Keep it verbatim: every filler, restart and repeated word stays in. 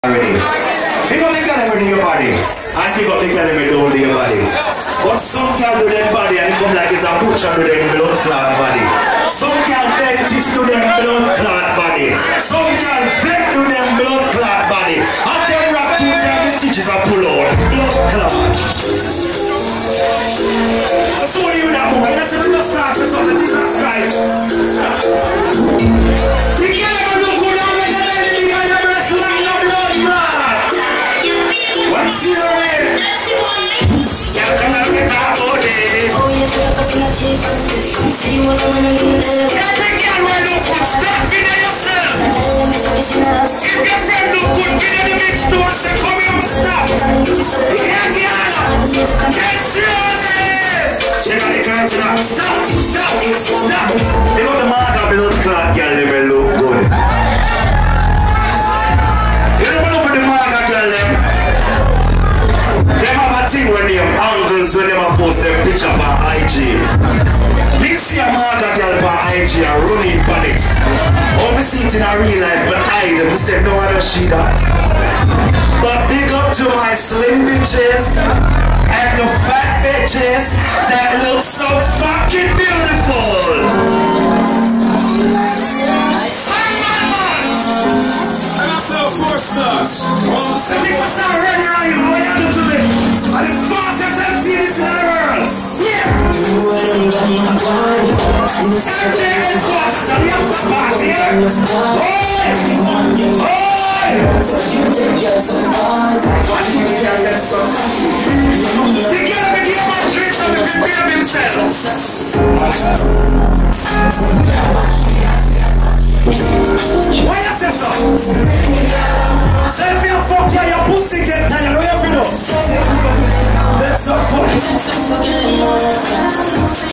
already. Pick up the caliber in your body and pick up the caliber down in your body. But some can do them body and it come like it's a butcher to them blood clot body. Some can dentist to them blood clot body. Some can vet to them blood clot body. As them rock two times the stitches are pull out blood clot. So what do you that boy? That's a real start to something Jesus Christ. You can't ever look good on the belly because your breast like no blood clot. What's your way? Yeah, come on, get out of there. Oh, yes, I'm talking about you. You say you want to run a little bit. Yeah, take care of your foot. Stop feeding yourself. If your friend look good, get in the mix to us and come here and stop. Yeah, yeah. Get serious. Check out the guys now. Stop, stop, stop. They got the mark of blood clot, girl, they will look good. You don't know for the mark of girl, them. Them have a thing when them uncles when them post them picture on I G. Me see a mark of girl on I G and run it on it. Oh, me see it in a real life, but I them say no one see that. But big up to my slim bitches and the fat bitches that look so fucking beautiful. And I sell four stars. The people start running around you, what you do to me? I'm the fastest M C this in the world. Yeah. M J and Fox, I'm here for party. Oi! Oi! So you take your support. What do you get that stuff? The girl of the game of trees on the film of himself. Why you say so? Say if you fuck ya, your pussy get tired, what you have to do? That's so funny.